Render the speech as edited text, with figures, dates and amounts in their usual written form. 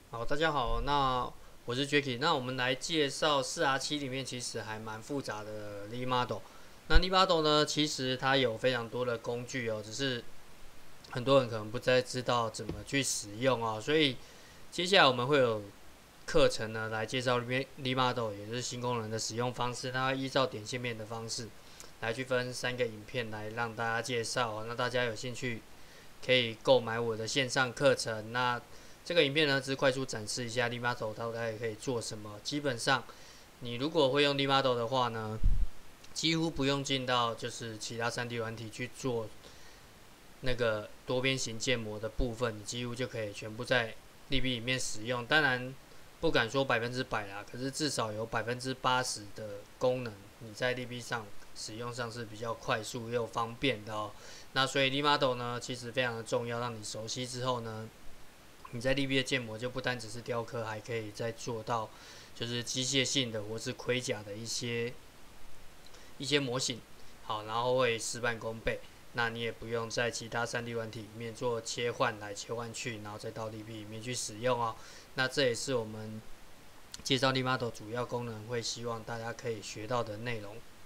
好，大家好，那我是 Jacky，那我们来介绍4R7里面其实还蛮复杂的 Lead Model。那 Lead Model 呢，其实它有非常多的工具哦，只是很多人可能不太知道怎么去使用哦，所以接下来我们会有课程呢来介绍 Lead Model，也就是新功能的使用方式。它会依照点线面的方式来去分3个影片来让大家介绍哦。那大家有兴趣可以购买我的线上课程。那这个影片呢，只是快速展示一下 Lead Model 大概可以做什么。基本上，你如果会用 Lead Model 的话呢，几乎不用进到就是其他3D 软体去做那个多边形建模的部分，你几乎就可以全部在利比里面使用。当然，不敢说100%啦，可是至少有80%的功能，你在利比上使用上是比较快速又方便的哦。那所以 Lead Model 呢，其实非常的重要，让你熟悉之后呢，你在利比的建模就不单只是雕刻，还可以再做到就是机械性的或是盔甲的一些模型。好，然后会事半功倍。那你也不用在其他3D 软体里面做切换来切换去，然后再到利比里面去使用哦。那这也是我们介绍 Lead Model 主要功能会希望大家可以学到的内容。